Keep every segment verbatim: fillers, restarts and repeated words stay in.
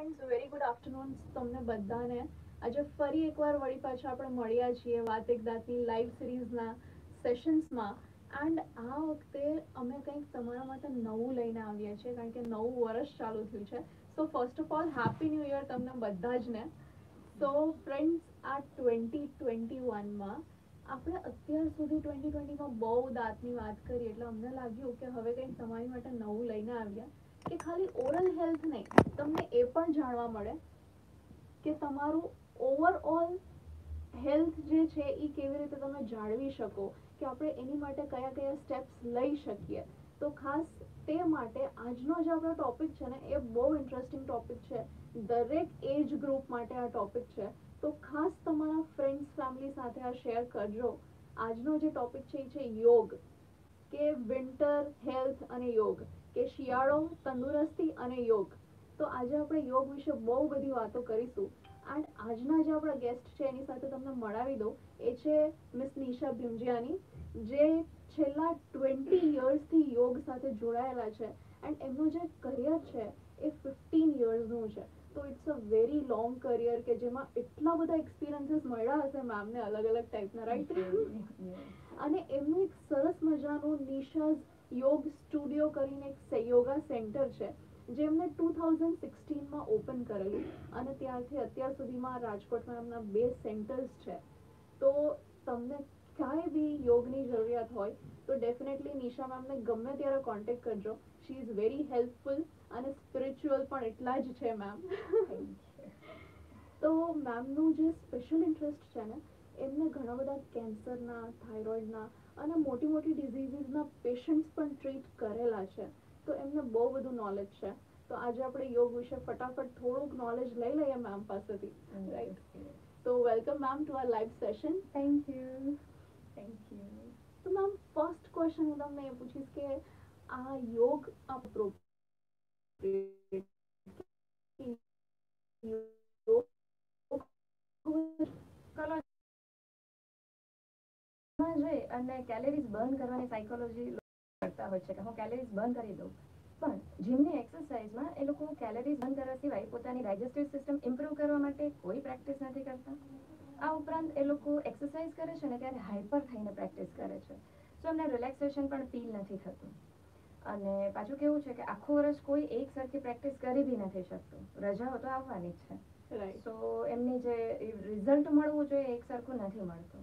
Friends very good afternoon તમને બધાને. આજે ફરી એકવાર વળી પાછા આપણે મળ્યા છીએ વાત એક દાંતની લાઈવ સિરીઝના સેશન્સમાં. એન્ડ આ વખતે અમે કંઈક તમારા માટે નવું લઈને આવ્યા છીએ કારણ કે નવું વર્ષ ચાલુ થયું છે. So first of all happy new year તમને બધા જ ને. સો ફ્રેન્ડ્સ, આ ટ્વેન્ટી ટ્વેન્ટી વનમાં આપણે અત્યાર સુધી ટ્વેન્ટી ટ્વેન્ટીમાં બહુ દાંતની વાત કરી એટલે અમને લાગ્યું કે હવે કંઈક તમારી માટે નવું લઈને આવ્યા કે ખાલી ઓરલ હેલ્થ નહીં, તમને એ પણ જાણવા મળે કે તમારું ઓવરઓલ હેલ્થ જે છે એ કેવી રીતે તમે જાળવી શકો, કે આપણે એની માટે કયા કયા સ્ટેપ્સ લઈ શકીએ. તો ખાસ તે માટે આજનો જે આપણો ટોપિક છે ને એ બહુ ઇન્ટરેસ્ટિંગ ટોપિક છે. દરેક એજ ગ્રુપ માટે આ ટોપિક છે. તો ખાસ તમારા ફ્રેન્ડ્સ ફેમિલી સાથે આ શેર કરજો. આજનો જે ટોપિક છે એ છે યોગ, કે વિન્ટર હેલ્થ અને યોગ, કે શિયાળો તંદુરસ્તી અને યોગ. તો આજે આપણે યોગ વિશે બહુ બધી વાતો કરીશું. એન્ડ આજના જે આપણા ગેસ્ટ છે એની સાથે તમને મળાવી દઉં. એ છે મિસ નિશા ભીમજિયાની, જે છેલ્લા ટ્વેન્ટી યર્સથી યોગ સાથે જોડાયેલા છે. એન્ડ એમનું જે કરિયર છે એ ફિફ્ટીન યર્સનું છે. તો it's a very long career કે જેમાં એટલા બધા એક્સપિરિયન્સીસ મળ્યા હશે મેમને અલગ અલગ ટાઈપના, રાઈટ? અને એમનું એક સરસ મજાનું નિશાઝ યોગ સ્ટુડિયો કરીને એક યોગા સેન્ટર છે જેમને ટુ થાઉઝન્ડ સિક્સટીનમાં ઓપન કરેલું. અને ત્યારથી અત્યાર સુધીમાં રાજકોટમાં એમના બે સેન્ટર્સ છે. તો તમને ક્યાંય બી યોગની જરૂરિયાત હોય તો ડેફિનેટલી નિશા મેમને ગમે ત્યારે કોન્ટેક્ટ કરજો. શી ઇઝ વેરી હેલ્પફુલ અને સ્પિરિચ્યુઅલ પણ એટલા જ છે મેમ. તો મેમનું જે સ્પેશિયલ ઇન્ટરેસ્ટ છે ને, એમને ઘણા બધા કેન્સરના, થાઇરોઇડના અને મોટી મોટી ડિઝીઝીસના પેશન્ટ્સ પણ ટ્રીટ કરેલા છે. તો એમને બહુ બધું નોલેજ છે. તો આજે આપણે યોગ વિશે ફટાફટ થોડુંક નોલેજ લઈ લઈએ મેમ પાસેથી, રાઈટ? તો welcome ma'am to our live session. Thank you. Thank you. તો મેમ ફર્સ્ટ ક્વેશ્ચન હું તમને એ પૂછીશ કે આ યોગ અપ્રોપ્રિએટ જઈ અને કેલેરીઝ બર્ન કરવાની સાયકોલોજી કરતા હોય છે કે હું કેલેરીઝ બર્ન કરી દઉં, પણ જીમની એક્સરસાઇઝમાં એ લોકો કેલેરીઝ બર્ન કરવા સિવાય પોતાની ડાયજેસ્ટિવ સિસ્ટમ ઇમ્પ્રૂવ કરવા માટે કોઈ પ્રેક્ટિસ નથી કરતા. આ ઉપરાંત એ લોકો એક્સરસાઇઝ કરે છે ને ત્યારે હાઈપર થઈને પ્રેક્ટિસ કરે છે. સો એમને રિલેક્સેશન પણ ફીલ નથી થતું. અને પાછું કેવું છે કે આખું વર્ષ કોઈ એક સરખી પ્રેક્ટિસ કરી બી નથી શકતું. રજાઓ તો આવવાની જ છે. સો એમની જે રિઝલ્ટ મળવું જોઈએ એક સરખું નથી મળતું.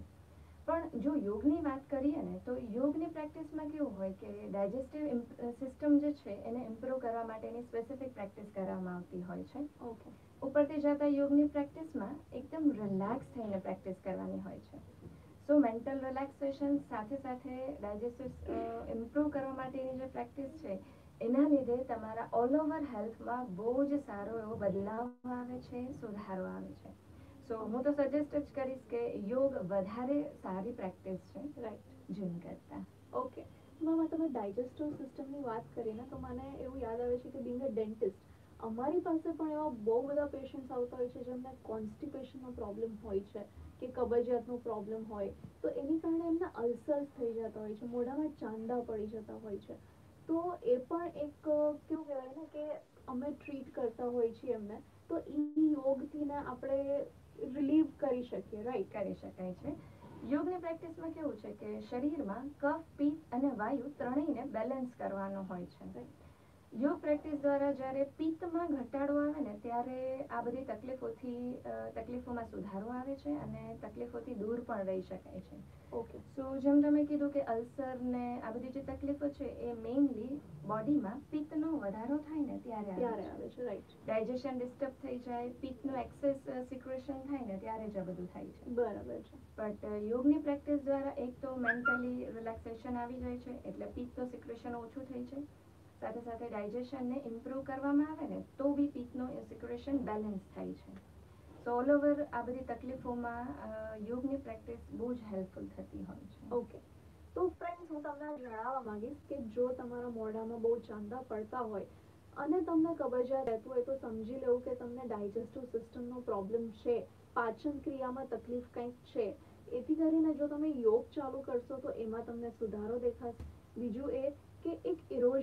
પણ જો યોગની વાત કરીએ ને તો યોગની પ્રેક્ટિસમાં કેવું હોય કે ડાયજેસ્ટિવ સિસ્ટમ જે છે એને ઇમ્પ્રૂવ કરવા માટેની સ્પેસિફિક પ્રેક્ટિસ કરવામાં આવતી હોય છે. ઓકે. ઉપરથી જતા યોગની પ્રેક્ટિસમાં એકદમ રિલેક્સ થઈને પ્રેક્ટિસ કરવાની હોય છે. સો મેન્ટલ રિલેક્સેશન સાથે સાથે ડાયજેસ્ટિવ ઇમ્પ્રૂવ કરવા માટેની જે પ્રેક્ટિસ છે એના લીધે તમારા ઓલ ઓવર હેલ્થમાં બહુ જ સારો એવો બદલાવ આવે છે, સુધારો આવે છે. સો હું તો સજેસ્ટ જ કરીશ કે યોગ વધારે સારી પ્રેક્ટિસ છે, રાઈટ, જીમ કરતાં. ઓકે. મેમ તમે ડાયજેસ્ટિવ સિસ્ટમની વાત કરીને તો મને એવું યાદ આવે છે કે બિંગ અ ડેન્ટિસ્ટ અમારી પાસે પણ એવા બહુ બધા પેશન્ટ્સ આવતા હોય છે જેમને કોન્સ્ટિપેશનનો પ્રોબ્લેમ હોય છે, કે કબજિયાતનો પ્રોબ્લેમ હોય. તો એની કારણે એમના અલ્સર્સ થઈ જતા હોય છે, મોઢામાં ચાંદા પડી જતા હોય છે. તો એ પણ એક કેવું કહેવાય ને કે અમે ટ્રીટ કરતા હોય છીએ એમને. તો એ યોગથી ને આપણે રિલીવ કરી શકીએ, રાઈટ? કરી શકાય છે. યોગની પ્રેક્ટિસમાં કેવું છે કે શરીરમાં કફ, પિત્ત અને વાયુ ત્રણેયને બેલેન્સ કરવાનો હોય છે. યોગ પ્રેક્ટિસ દ્વારા જ્યારે પિત્તમાં ઘટાડો આવે ને ત્યારે આ બધી તકલીફોથી તકલીફોમાં સુધારો આવે છે અને તકલીફોથી દૂર પણ રહી શકાય છે. ઓકે. સો જેમ તમે કીધું કે અલ્સર ને આ બધી જે તકલીફો છે એ મેઇનલી બોડીમાં પિત્તનો વધારો થાય ને ત્યારે ત્યારે આવે છે, રાઈટ? ડાયજેશન ડિસ્ટર્બ થઈ જાય, પિત્તનું એક્સેસ સિક્રેશન થાય ને ત્યારે જ આ બધું થાય છે. બરાબર છે. બટ યોગની પ્રેક્ટિસ દ્વારા એક તો મેન્ટલી રિલેક્સેશન આવી જાય છે એટલે પિત્તનું સિક્રેશન ઓછું થઈ જાય. સાથે સાથે ડાયજેશનને ઇમ્પ્રૂવ કરવામાં આવે ને તો બી પિત્તનું સિક્રેશન બેલેન્સ થાય છે. સો ઓલ ઓવર આ બધી તકલીફોમાં યોગની પ્રેક્ટિસ બહુ જ હેલ્પફુલ થતી હોય છે. ઓકે. તો ફ્રેન્ડ્સ, હું તમને જણાવવા માંગીશ કે જો તમારા મોઢામાં બહુ ચાંદા પડતા હોય અને તમને કબજિયાત રહેતું હોય તો સમજી લેવું કે તમને ડાયજેસ્ટિવ સિસ્ટમનો પ્રોબ્લેમ છે, પાચન ક્રિયામાં તકલીફ કંઈક છે. એથી કરીને જો તમે યોગ ચાલુ કરશો તો એમાં તમને સુધારો દેખાશે. બીજું એ કે એક ઇરોઝન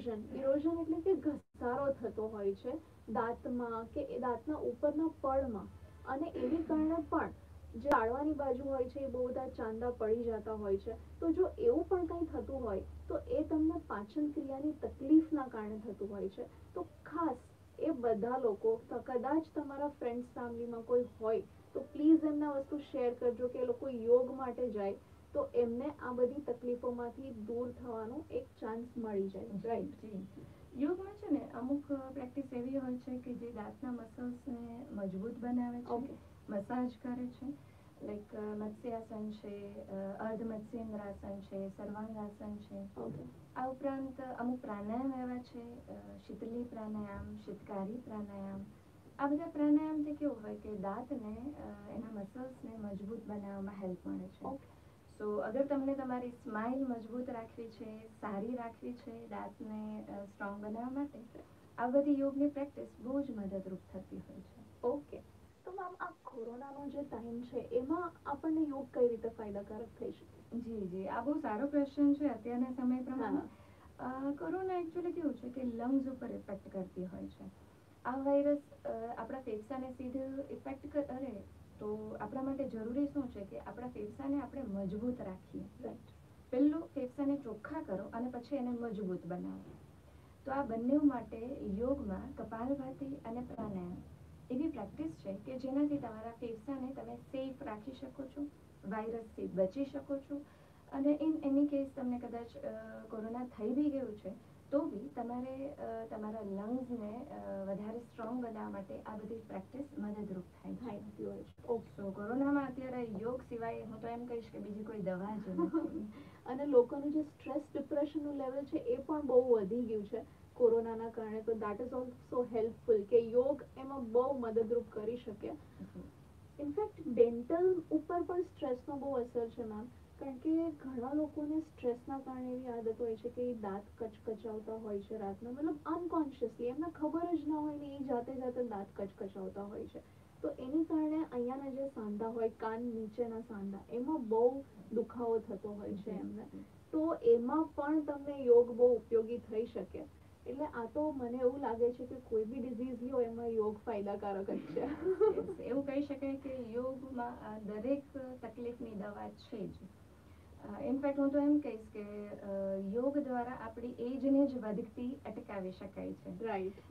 ઇરોઝન ઇરોઝન એટલે કે ઘસારો થતો હોય છે દાંતમાં કે એ દાંતના ઉપરના પડમાં, અને એની કારણે પણ જે આડવાની બાજુ હોય છે એ બહુ બધા ચાંદા પડી જતા હોય છે. તો જો એવું પણ કંઈ થતું હોય તો એ તમને પાચન ક્રિયાની તકલીફના કારણે થતું હોય છે. તો ખાસ એ બધા લોકો કદાચ તમારા ફ્રેન્ડ્સ ફેમિલીમાં કોઈ હોય તો પ્લીઝ એમને આ વસ્તુ શેર કરજો કે એ લોકો યોગ માટે જાય તો એમને આ બધી તકલીફોમાંથી દૂર થવાનો એક ચાન્સ મળી જાય. રાઈટ? યોગમાં છે ને અમુક પ્રેક્ટિસ એવી હોય છે કે જે દાંતના મસલ્સને મજબૂત બનાવે છે, ઓકે, મસાજ કરે છે, લાઈક મત્સ્યાસન છે, અર્ધ મત્સ્યેન્દ્રાસન છે, સર્વાંગાસન છે. ઓકે, આ ઉપરાંત અમુક પ્રાણાયામ એવા છે, શીતલી પ્રાણાયામ, શીતકારી પ્રાણાયામ. આ બધા પ્રાણાયામથી કેવું હોય કે દાંતને એના મસલ્સને મજબૂત બનાવવામાં હેલ્પ મળે છે. ઓકે, સો અગર તમને તમારી સ્માઇલ મજબૂત રાખવી છે, સારી રાખવી છે, દાંતને સ્ટ્રોંગ બનાવવા માટે આ બધી યોગની પ્રેક્ટિસ બહુ જ મદદરૂપ થતી હોય છે. ઓકે. તો મેમ આ કોરોનાનો જે ટાઈમ છે એમાં આપણને યોગ કઈ રીતે ફાયદાકારક થઈ શકે? જી જી આ બહુ સારો ક્વેશ્ચન છે અત્યારના સમય પ્રમાણે. કોરોના એકચ્યુઅલી કેવું છે કે લંગ્સ ઉપર ઇફેક્ટ કરતી હોય છે. આ વાયરસ આપણા ફેફસાને સીધું ઇફેક્ટ કરે તો આપણા માટે જરૂરી શું છે કે આપણા ફેફસાને આપણે મજબૂત રાખીએ. રાઈટ. પહેલું ફેફસાને ચોખ્ખા કરો અને પછી એને મજબૂત બનાવો. તો આ બંને માટે યોગમાં કપાલભાતિ અને પ્રાણાયામ એવી પ્રેક્ટિસ છે કે જેનાથી તમારા ફેફસાને તમે સેફ રાખી શકો છો, વાયરસથી બચી શકો છો, અને ઇન એની કેસ તમને કદાચ કોરોના થઈ બી ગયું છે તો બી તમારે તમારા લંગ્સને વધારે સ્ટ્રોંગ બનાવવા માટે આ બધી પ્રેક્ટિસ મદદરૂપ થાય છે. ઓકે. તો કોરોનામાં અત્યારે યોગ સિવાય હું તો એમ કહીશ કે બીજી કોઈ દવા જ નથી. અને લોકોનું જે સ્ટ્રેસ ડિપ્રેશનનું લેવલ છે એ પણ બહુ વધી ગયું છે કોરોનાના કારણે. તો દેટ ઇઝ ઓલ્સો હેલ્પફુલ કે યોગ એમાં બહુ મદદરૂપ કરી શકે. ઇનફેક્ટ ડેન્ટલ ઉપર પણ સ્ટ્રેસનો બહુ અસર છે મેમ, કારણ કે ઘણા લોકોને સ્ટ્રેસના કારણે એવી આદત હોય છે કે એ દાંત કચકચાવતા હોય છે રાતના, મતલબ અનકોન્શિયસલી એમને ખબર જ ના હોય ને એ જાતે જાતે દાંત કચકચાવતા હોય છે. તો એની કારણે અહીંયાના જે સાંધા હોય, કાન નીચેના સાંધા, એમાં બહુ દુખાવો થતો હોય છે એમને. તો એમાં પણ તમને યોગ બહુ ઉપયોગી થઈ શકે. એટલે આ તો મને એવું લાગે છે કે કોઈ બી ડિઝીઝ લ્યો એમાં યોગ ફાયદાકારક જ છે. એવું કહી શકાય કે યોગમાં દરેક તકલીફની દવા છે જ. ઇનફેક્ટ હું તો એમ કહીશ કે યોગ દ્વારા આપણી એજને જ વધતી અટકાવી શકાય છે. રાઈટ.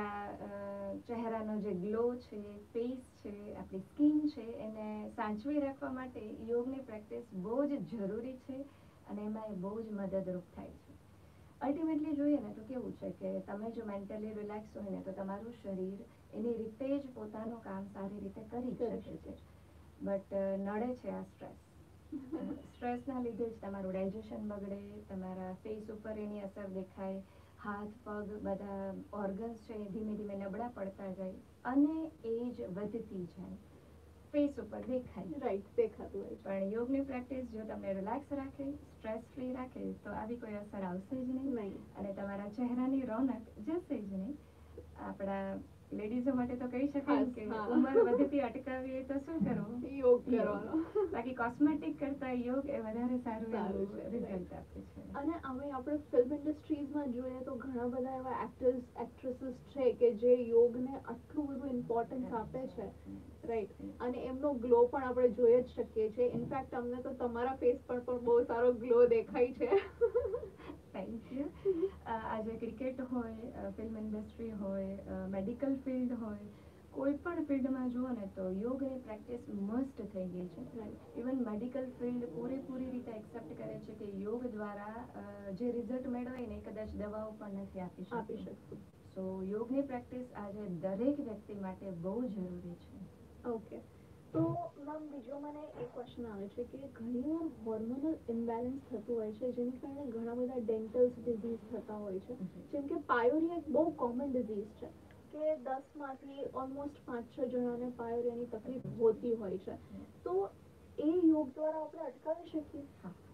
આપણા ચહેરાનો જે ગ્લો છે, ફેસ છે, આપણી સ્કિન છે, એને સાચવી રાખવા માટે યોગની પ્રેક્ટિસ બહુ જ જરૂરી છે અને એમાં એ બહુ જ મદદરૂપ થાય છે. અલ્ટિમેટલી જોઈએ ને તો કેવું છે કે તમે જો મેન્ટલી રિલેક્સ હોય ને તો તમારું શરીર એની રીતે જ પોતાનું કામ સારી રીતે કરી શકે છે. બટ નડે છે આ સ્ટ્રેસ. સ્ટ્રેસના લીધે જ તમારું ડાયજેશન બગડે, તમારા ફેસ ઉપર એની અસર દેખાય, હાથ પગ બધા ઓર્ગન્સ છે ધીમે ધીમે નબળા પડતા જાય અને એજ વધતી જાય. ફેસ ઉપર દેખાય. રાઈટ, દેખાતું હોય છે. પણ યોગની પ્રેક્ટિસ જો તમને રિલેક્સ રાખે, સ્ટ્રેસ ફ્રી રાખે તો આવી કોઈ અસર આવશે જ નહીં નહીં. અને તમારા ચહેરાની રોનક જશે જ નહીં. આપણા લેડીઝો માટે તો કહી શકાય કે ઉંમર વધતી અટકાવી તો શું કરવું? યોગ કરવાનો. બાકી કોસ્મેટિક કરતા યોગ એ વધારે સારું એવું રિઝલ્ટ આપે છે. અને હવે આપણે ફિલ્મ ઇન્ડસ્ટ્રીઝમાં જોઈએ તો ઘણા બધા એવા એક્ટર્સ એક્ટ્રેસીસ છે કે જે યોગને આટલું બધું ઇમ્પોર્ટન્સ આપે છે. રાઈટ. અને એમનો ગ્લો પણ આપણે જોઈ જ શકીએ છીએ. ઇનફેક્ટ અમને તો તમારા ફેસ પર પણ બહુ સારો ગ્લો દેખાય છે. Thank you. આજે ક્રિકેટ હોય, ફિલ્મ ઇન્ડસ્ટ્રી હોય, મેડિકલ ફિલ્ડ હોય, કોઈ પણ ફિલ્ડમાં જુઓ ને તો યોગની પ્રેક્ટિસ મસ્ત થઈ ગઈ છે. ઇવન મેડિકલ ફિલ્ડ પૂરેપૂરી રીતે એક્સેપ્ટ કરે છે કે યોગ દ્વારા જે રિઝલ્ટ મેળવાય ને કદાચ દવાઓ પણ નથી આપી આપી શકતી. શકતું. સો યોગની પ્રેક્ટિસ આજે દરેક વ્યક્તિ માટે બહુ જરૂરી છે. ઓકે. તો મેમ બીજો મને એક ક્વેશ્ચન આવે છે કે ઘણીવાર હોર્મોનલ ઇમ્બેલેન્સ થતું હોય છે જેની કારણે ઘણા બધા ડેન્ટલ ડિઝીઝ થતા હોય છે. જેમ કે પાયોરિયા એક બહુ કોમન ડિઝીઝ છે કે દસ માંથી ઓલમોસ્ટ પાંચ છ જણાને પાયોરિયાની તકલીફ હોતી હોય છે. તો એ યોગ દ્વારા આપણે અટકાવી શકીએ?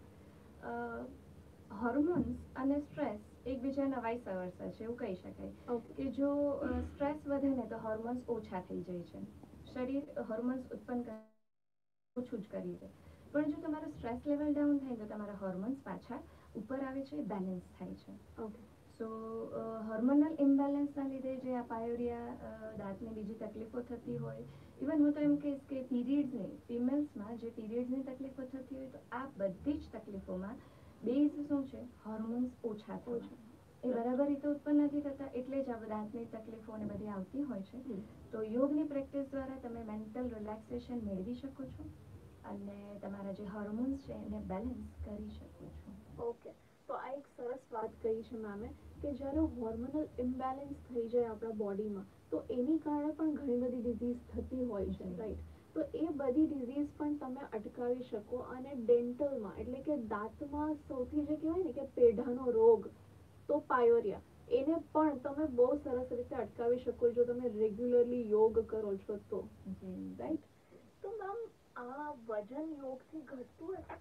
હા. હોર્મોન્સ અને સ્ટ્રેસ એકબીજાના વાઇસ વર્સા છે એવું કહી શકાય કે જો સ્ટ્રેસ વધે ને તો હોર્મોન્સ ઓછા થઈ જાય છે. શરીર હોર્મોન્સ ઉત્પન્ન કરે ઓછું જ કરી દે. પણ જો તમારો સ્ટ્રેસ લેવલ ડાઉન થાય તો તમારા હોર્મોન્સ પાછા ઉપર આવે છે, બેલેન્સ થાય છે. ઓકે. સો હોર્મોનલ ઇમ્બેલેન્સના લીધે જે આ પાયોરિયા, દાંતની બીજી તકલીફો થતી હોય, ઇવન હું તો એમ કહીશ કે પીરિયડ્સની ફિમેલ્સમાં જે પીરિયડ્સની તકલીફો થતી હોય તો આ બધી જ તકલીફોમાં બેઝ શું છે? હોર્મોન્સ ઓછા થવા. એ બરાબર રીતે ઉત્પન્ન નથી થતા, એટલે જ આ દાંતની તકલીફો ને બધી આવતી હોય છે. તો યોગની પ્રેક્ટિસ દ્વારા તમે મેન્ટલ રિલેક્સેશન મેળવી શકો છો અને તમારા જે હોર્મોન્સ છે એને બેલેન્સ કરી શકો છો. ઓકે, તો આ એક સરસ વાત કહી છે મેમે કે જ્યારે હોર્મોનલ ઇમ્બેલેન્સ થઈ જાય આપણા બોડીમાં તો એની કારણે પણ ઘણી બધી ડિઝીઝ થતી હોય છે, રાઈટ? તો એ બધી ડિઝીઝ પણ તમે અટકાવી શકો અને ડેન્ટલમાં એટલે કે દાંતમાં સૌથી જે કહેવાય ને કે પેઢાનો રોગ તો પાયોરિયા, એને પણ તમે બહુ સરસ રીતે અટકાવી શકો જો તમે રેગ્યુલરલી યોગ કરો છો તો, રાઈટ? તો મેમ આ વજન યોગથી ઘટતું હશે?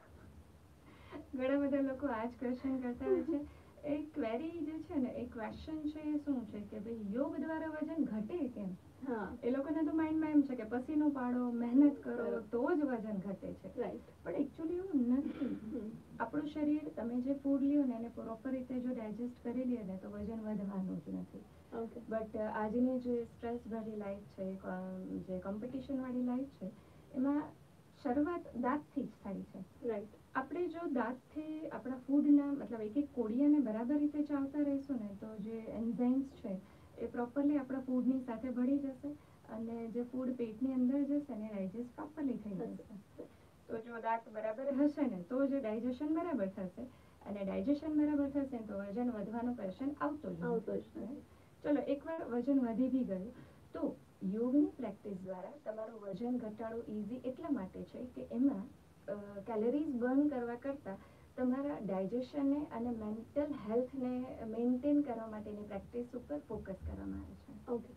ઘણા બધા લોકો આ જ ક્વેશ્ચન કરતા હોય છે. એ ક્વેરી જે છે ને, એ ક્વેશ્ચન છે એ શું છે કે ભાઈ યોગ દ્વારા વજન ઘટે કેમ? હા, એ લોકોને તો માઇન્ડમાં એમ છે કે પસીનો પાડો, મહેનત કરો તો જ વજન ઘટે છે. રાઈટ. પણ એકચ્યુઅલી એવું નથી. આપણું શરીર, તમે જે ફૂડ લ્યો ને એને પ્રોપર રીતે જો ડાયજેસ્ટ કરી લે ને તો વજન વધવાનું જ નથી. ઓકે. બટ આજની જે સ્ટ્રેસ ભરી લાઈફ છે, જે કોમ્પિટિશન વાળી લાઈફ છે, એમાં શરૂઆત દાંતથી જ થાય છે. રાઈટ. આપણે જો દાંતથી આપણા ફૂડના મતલબ એક એક કોડિયાને બરાબર રીતે ચાવતા રહીશું ને તો જે એન્ઝાઇમ્સ છે એ પ્રોપરલી આપણા ફૂડની સાથે ભળી જશે અને જે ફૂડ પેટની અંદર જશે ને ડાયજેસ્ટ પ્રોપરલી થઈ જશે. તો જો દાંત બરાબર હશે ને તો જે ડાયજેશન બરાબર થશે અને ડાયજેશન બરાબર થશે તો વજન વધવાનો ક્વેશ્ચન આવતો જ આવતો જ નથી. ચલો, એકવાર વજન વધી બી ગયું તો યોગની પ્રેક્ટિસ દ્વારા તમારું વજન ઘટાડવું ઇઝી એટલા માટે છે કે એમાં કેલરીઝ બર્ન કરવા કરતાં તમારા ડાયજેશનને અને મેન્ટલ હેલ્થને મેન્ટેન કરવા માટેની પ્રેક્ટિસ ઉપર ફોકસ કરવામાં આવે છે. ઓકે.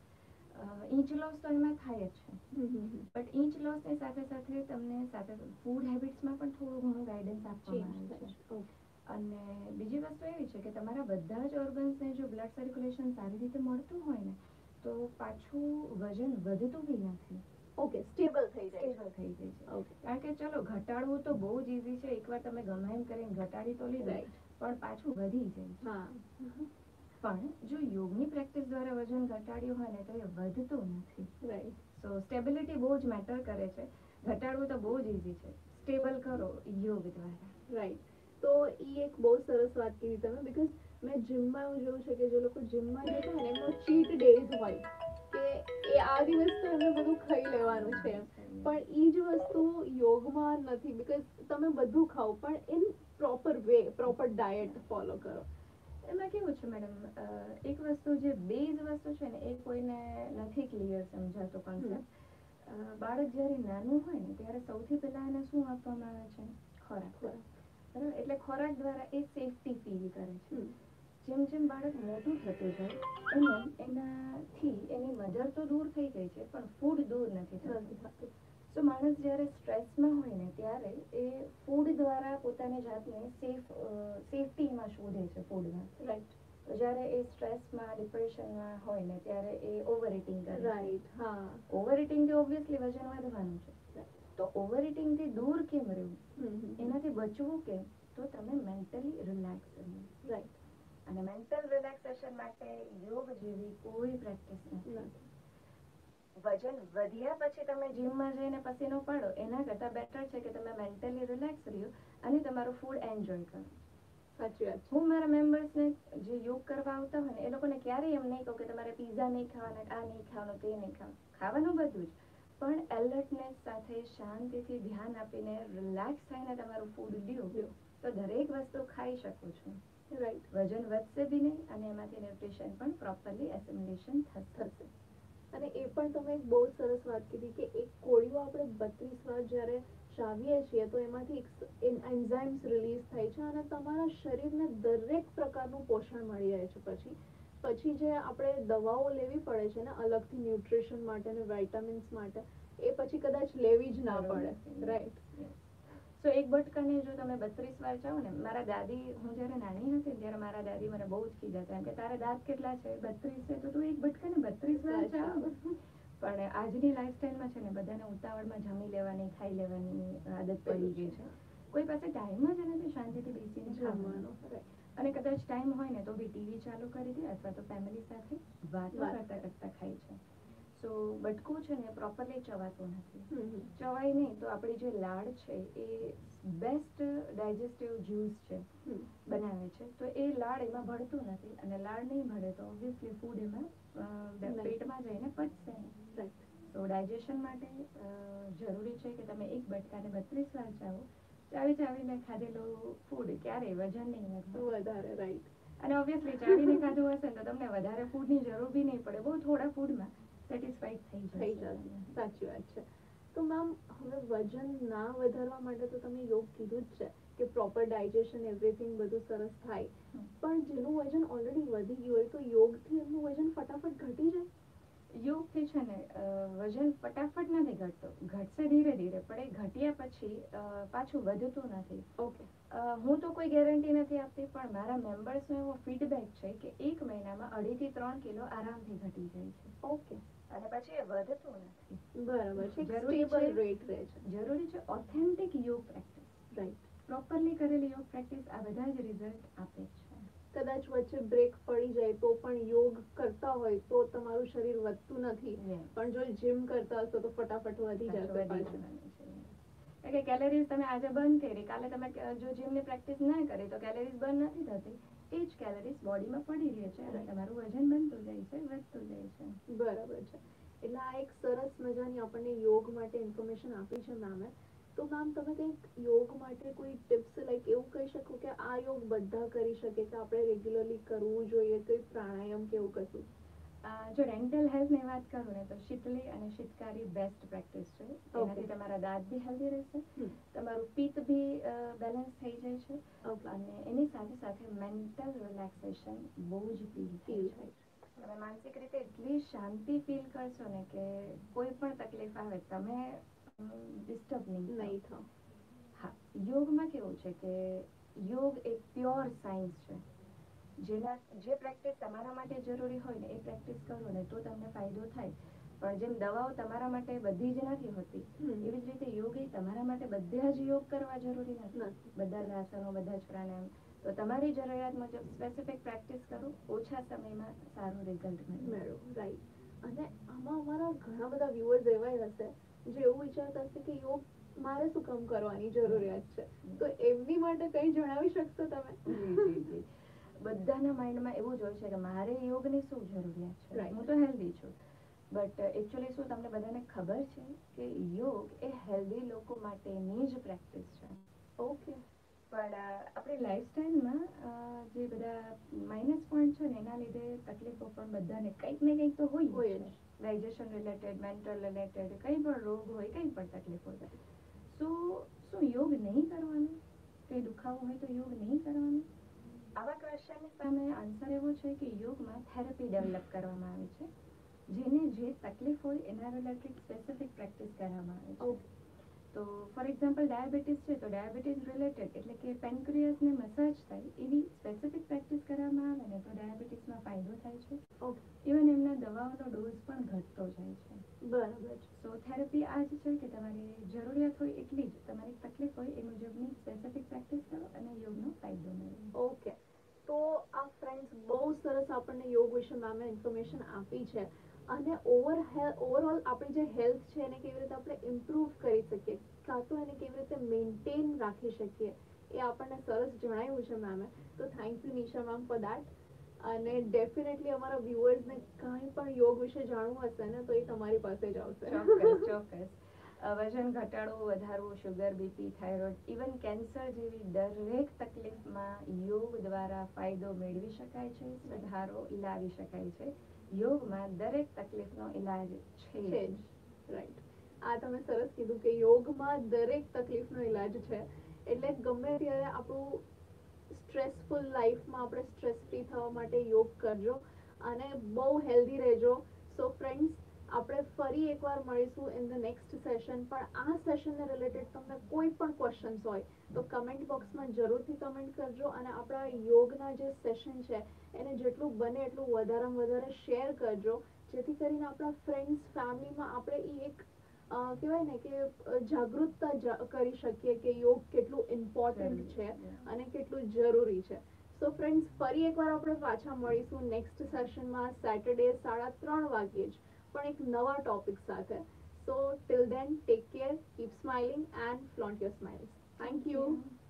ઇંચ લોસ તો એમાં થાય જ છે, હમ હમ બટ ઇંચ લોસની સાથે સાથે તમને સાથે ફૂડ હેબિટ્સમાં પણ થોડું ઘણું ગાઈડન્સ આપવામાં આવે છે. ઓકે. અને બીજી વસ્તુ એવી છે કે તમારા બધા જ ઓર્ગન્સને જો બ્લડ સર્ક્યુલેશન સારી રીતે મળતું હોય ને તો પાછું વજન વધતું બી નથી. ઓકે, સ્ટેબલ થઈ જાય. સ્ટેબલ થઈ જાય છે. ઓકે. કારણ કે ચલો, ઘટાડવું તો બહુ જ ઈઝી છે. એકવાર તમે ગમે એમ કરીને ઘટાડી તો લીધું, રાઈટ. પણ પાછું વધી જાય છે. હા. પણ જો યોગની પ્રેક્ટિસ દ્વારા વજન ઘટાડ્યું હોય ને તો એ વધતું નથી. રાઈટ. સો સ્ટેબિલિટી બહુ જ મેટર કરે છે. ઘટાડવું તો બહુ જ ઈઝી છે, સ્ટેબલ કરો યોગ દ્વારા. રાઈટ. તો ઈ એક બહુ સરસ વાત કીધી તમે, બીકોઝ મેં જીમમાં એવું જોયું છે કે જે લોકો જીમમાં જતા હોય ને એમનો ચીટ ડેઝ હોય કે એ આ દિવસ તો એમને બધું ખાઈ લેવાનું છે એમ, પણ ઈ જ વસ્તુ યોગમાં નથી. બીકોઝ તમે બધું ખાઓ પણ in proper way, proper diet follow કરો. એમાં કેવું છે મેડમ, એક વસ્તુ જે બેઝ વસ્તુ છે ને એ કોઈને નથી ક્લિયર સમજાતો કોન્સેપ્ટ. બાળક જ્યારે નાનું હોય ને ત્યારે સૌથી પહેલા એને શું આપવામાં આવે છે? ખોરાક. બરાબર, એટલે ખોરાક દ્વારા એ સેફટી ફીલ કરે છે. જેમ જેમ બાળક મોટું થતું જાય એમ એનાથી એની મધર તો દૂર થઈ ગઈ છે પણ ફૂડ દૂર નથી થતું. સો માણસ જ્યારે સ્ટ્રેસમાં હોય ને ત્યારે એ ફૂડ દ્વારા પોતાની જાતને સેફ સેફટીમાં શોધે છે ફૂડમાં. રાઈટ. તો જ્યારે એ સ્ટ્રેસમાં, ડિપ્રેશનમાં હોય ને ત્યારે એ ઓવર ઇટિંગ કરે. રાઈટ. હા. ઓવર ઇટિંગથી ઓબ્વિયસલી વજન વધવાનું છે. તો ઓવર ઇટિંગથી દૂર કેમ રહેવું, એનાથી બચવું કેમ, તો તમે મેન્ટલી રિલેક્સ રહો. રાઈટ. અને મેન્ટલ રિલેક્સેશન માટે યોગ જેવી કોઈ પ્રેક્ટિસ નથી. વજન વધ્યા પછી તમે જીમમાં જઈને પસીનો પાડો એના કરતાં બેટર છે કે તમે મેન્ટલી રિલેક્સ રહ્યો અને તમારું ફૂડ એન્જોય કરો. સાચી વાત. હું મારા મેમ્બર્સને જે યોગ કરવા આવતા હોય ને એ લોકોને ક્યારેય એમ નહીં કહું કે તમારે પીઝા નહીં ખાવાના, આ નહીં ખાવાનું, તે નહીં ખાવાનું. ખાવાનું બધું જ, પણ એલર્ટનેસ સાથે શાંતિથી ધ્યાન આપીને રિલેક્સ થઈને તમારું ફૂડ લ્યો તો દરેક વસ્તુ ખાઈ શકો છો. રાઈટ. વજન વધશે બી નહીં અને એમાંથી ન્યુટ્રિશન પણ પ્રોપરલી એસિમિલેશન થશે. અને એ પણ તમે એક બહુ સરસ વાત કીધી કે એક કોળીઓ આપણે બત્રીસ વાર જ્યારે ચાવીએ છીએ તો એમાંથી એન્ઝાઇમ્સ રિલીઝ થાય છે અને તમારા શરીરને દરેક પ્રકારનું પોષણ મળી રહે છે. પછી પછી જે આપણે દવાઓ લેવી પડે છે ને અલગથી ન્યુટ્રિશન માટે અને વિટામિન્સ માટે, એ પછી કદાચ લેવી જ ના પડે. રાઈટ. સો એક બટકાને જો તમે બત્રીસ વાર ચાવો ને, મારા દાદી, હું જ્યારે નાની હતી ત્યારે મારા દાદી મને બહુ જ કીધા એમ કે તારા દાંત કેટલા છે? બત્રીસ છે, તો તું એક બટકાને બત્રીસ વાર ચાવ. પણ આજની લાઈફસ્ટાઈલમાં છે ને બધાને ઉતાવળમાં જમી લેવાની, ખાઈ લેવાની આદત પડી ગઈ છે. કોઈ પાસે ટાઈમ જ નથી શાંતિથી બેસીને જમવાનો. અને કદાચ ટાઈમ હોય ને તો બી ટીવી ચાલુ કરી દે અથવા તો ફેમિલી સાથે વાતો વાત કરતા કરતા ખાય છે. સો બટકું છે ને પ્રોપરલી ચવાતું નથી. હમ હમ. ચવાય નહીં તો આપણી જે લાળ છે એ બેસ્ટ ડાયજેસ્ટિવ જ્યુસ છે હમ. બનાવે છે. તો એ લાળ એમાં ભળતું નથી અને લાળ નહીં ભળે તો ઓબ્વિયસલી ફૂડ એમાં અ, નહીં. પેટમાં જઈને પચશે નહીં. રાઈટ. તો ડાયજેશન માટે અ, જરૂરી છે કે તમે એક બટકાને બત્રીસ વાર ચાવો. ચાવી ચાવીને ખાધેલું ફૂડ ક્યારેય વજન નહીં વધે. વધારે રાઈટ. અને ઓબ્વિયસલી ચાવીને ખાધું હશે ને તો તમને વધારે ફૂડની જરૂર બી નહીં પડે. બહુ થોડા ફૂડમાં સેટિસ્ફાઈડ થઈ થઈ જશે. જશે. સાચી વાત છે. તો મેમ હવે વજન ના વધારવા માટે તો તમે યોગ કીધું જ છે કે પ્રોપર ડાયજેશન એવરીથિંગ બધું સરસ થાય. હમ. પણ જેનું વજન ઓલરેડી વધી ગયું હોય તો યોગથી એમનું વજન ફટાફટ ઘટી જાય? યોગથી છે ને અ, વજન ફટાફટ નથી ઘટતો. ઘટશે ધીરે ધીરે પણ એ ઘટ્યા પછી અ, પાછું વધતું નથી. ઓકે. અ, હું તો કોઈ ગેરંટી નથી આપતી પણ મારા મેમ્બર્સનો એવો ફીડબેક છે કે એક મહિનામાં અઢીથી ત્રણ કિલો આરામથી ઘટી જાય છે. ઓકે. અને પછી એ વધતું નથી. બરાબર છે. જરૂરી સ્ટેબલ છે- રેટ રહે છે. જરૂરી છે ઓથેન્ટિક યોગ પ્રેક્ટિસ. રાઈટ. પ્રોપરલી કરેલી યોગ પ્રેક્ટિસ આ બધા જ રિઝલ્ટ આપે છે. કદાચ વચ્ચે બ્રેક પડી જાય તો પણ યોગ કરતા હોય તો તમારું શરીર વધતું નથી. Yes. પણ જો જીમ કરતા હશો તો ફટાફટ વધી પાછું જશે વધી પાછું. જવાનું છે. કારણ કે કેલેરીઝ તમે આજે બંધ કરી, કાલે તમે ક- જો જીમની પ્રેક્ટિસ ના કરી તો કેલેરીઝ બંધ નથી થતી. એ જ કેલેરીઝ બોડીમાં પડી રહે છે અને તમારું વજન બનતું જાય છે, વધતું જાય છે. બરાબર છે. એટલે આ એક સરસ મજાની આપણને યોગ માટે ઇન્ફોર્મેશન આપી છે મેમે. તો મેમ તમે કંઈક યોગ માટે કોઈ ટિપ્સ લાઈક એવું કહી શકો કે આ યોગ બધા કરી શકે કે આપણે રેગ્યુલરલી કરવું જોઈએ, કોઈ પ્રાણાયામ કે એવું કશું? અ, જો ડેન્ટલ હેલ્થની વાત કરું ને તો શીતલી અને શીતકારી બેસ્ટ પ્રેક્ટિસ છે. એનાથી તમારા દાંત બી હેલ્ધી રહેશે, હમ. તમારું પિત્ત બી બેલેન્સ થઈ જાય છે ઓકે. અને એની સાથે સાથે મેન્ટલ રિલેક્સેશન બહુ જ ફીલ ફીલ થાય છે. થાય. તમે માનસિક રીતે એટલી શાંતિ ફીલ કરશો ને કે કોઈ પણ તકલીફ આવે તમે ડિસ્ટર્બ નહીં થાઓ. નહીં થાવ. હા, યોગમાં કેવું છે કે યોગ એ પ્યોર સાયન્સ છે. જેના જે પ્રેક્ટિસ તમારા માટે જરૂરી હોય ને એ પ્રેક્ટિસ કરો ને તો તમને ફાયદો થાય. પણ જેમ દવાઓ તમારા માટે બધી જ નથી હોતી હમ. એવી જ રીતે યોગ એ તમારા માટે બધા જ યોગ કરવા જરૂરી નથી. નથી. બધા જ આસનો, બધા જ પ્રાણાયામ. તો તમારી જરૂરિયાત મુજબ સ્પેસિફિક પ્રેક્ટિસ કરો, ઓછા સમયમાં સારું રિઝલ્ટ મળે. મેળવો. રાઈટ. અને આમાં અમારા ઘણા બધા વ્યુઅર્સ એવા હશે જે એવું વિચારતા હશે કે યોગ મારે શું કામ કરવાની જરૂરિયાત છે. તો એમની માટે કંઈ જણાવી શકશો તમે? જી જી જી બધાના માઇન્ડમાં એવું જ હોય છે કે મારે યોગની શું જરૂરિયાત છે, Right. હું તો હેલ્ધી છું. બટ એકચ્યુઅલી શું તમને બધાને ખબર છે કે યોગ એ હેલ્ધી લોકો માટેની જ પ્રેક્ટિસ છે. ઓકે. પણ અ, આપણી લાઈફસ્ટાઈલમાં જે બધા માઇનસ પોઈન્ટ છે ને એના લીધે તકલીફો પણ બધાને કંઈક ને કંઈક તો હોય હોય જ જ. છે. ડાયજેશન રિલેટેડ, મેન્ટલ રિલેટેડ, કંઈ પણ રોગ હોય, કંઈ પણ તકલીફ હોય. સો શું યોગ નહીં કરવાનું? કંઈ દુખાવો હોય તો યોગ નહીં કરવાનું? આવા ક્વેશ્ચનની સામે આન્સર એવો છે કે યોગમાં થેરપી ડેવલપ કરવામાં આવે છે. જેને જે તકલીફ હોય એના રિલેટેડ સ્પેસિફિક પ્રેક્ટિસ કરવામાં આવે છે. ઓકે. તો ફોર એક્ઝામ્પલ ડાયાબિટીસ છે તો ડાયાબિટીસ રિલેટેડ એટલે કે પેન્ક્રિયાસને મસાજ થાય એવી સ્પેસિફિક પ્રેક્ટિસ કરવામાં આવે ને તો ડાયાબિટીસમાં ફાયદો થાય છે. ઓકે. ઇવન એમના દવાઓનો ડોઝ પણ ઘટતો જાય છે. બરાબર છે. સો થેરપી આ જ છે કે તમારી જરૂરિયાત હોય એટલી જ તમારી તકલીફ હોય એ મુજબની સ્પેસિફિક પ્રેક્ટિસ કરો અને યોગનો ફાયદો મેળવો. ઓકે. તો આ ફ્રેન્ડ્સ બહુ સરસ આપણને યોગ વિશે મેમે ઇન્ફોર્મેશન આપી છે. અને ઓવર ઓવરઓલ આપણી જે હેલ્થ છે એને કેવી રીતે આપણે ઇમ્પ્રૂવ કરી શકીએ કાં તો એને કેવી રીતે મેન્ટેન રાખી શકીએ એ આપણને સરસ જણાવ્યું છે મેમે. તો thank you Nisha ma'am for that. અને ડેફિનેટલી અમારા વ્યુઅર્સને કાંઈ પણ યોગ વિશે જાણવું હશે ને તો એ તમારી પાસે જ આવશે. ચોક્કસ ચોક્કસ અ, વજન ઘટાડવું, વધારવું, sugar, BP, thyroid, even cancer જેવી દરેક તકલીફમાં યોગ દ્વારા ફાયદો મેળવી શકાય છે, સુધારો લાવી શકાય છે. યોગમાં દરેક તકલીફનો ઇલાજ છે છે જ. રાઈટ. આ તમે સરસ કીધું કે યોગમાં દરેક તકલીફનો ઈલાજ છે. એટલે ગમે ત્યારે આપણું સ્ટ્રેસફુલ લાઈફમાં આપણે સ્ટ્રેસ ફ્રી થવા માટે યોગ કરજો અને બહુ હેલ્ધી રહેજો. સો ફ્રેન્ડ્સ આપણે ફરી એકવાર મળીશું ઇન ધ નેક્સ્ટ સેશન. પણ આ સેશનને રિલેટેડ તમને કોઈ પણ ક્વેશ્ચન્સ હોય તો કમેન્ટ બોક્સમાં જરૂરથી કમેન્ટ કરજો અને આપણા યોગના જે સેશન છે એને જેટલું બને એટલું વધારેમાં વધારે શેર કરજો જેથી કરીને આપણા ફ્રેન્ડ્સ ફેમિલીમાં આપણે એ એક અ, કહેવાય ને કે અ, જાગૃતતા જા- કરી શકીએ કે યોગ કેટલું ઇમ્પોર્ટન્ટ છે અને કેટલું જરૂરી છે. સો ફ્રેન્ડ્સ, ફરી એકવાર આપણે પાછા મળીશું નેક્સ્ટ સેશનમાં સેટરડે સાડા ત્રણ વાગ્યે જ, પણ એક નવા ટોપિક સાથે. So till then take care, keep smiling and flaunt your smiles. Thank you.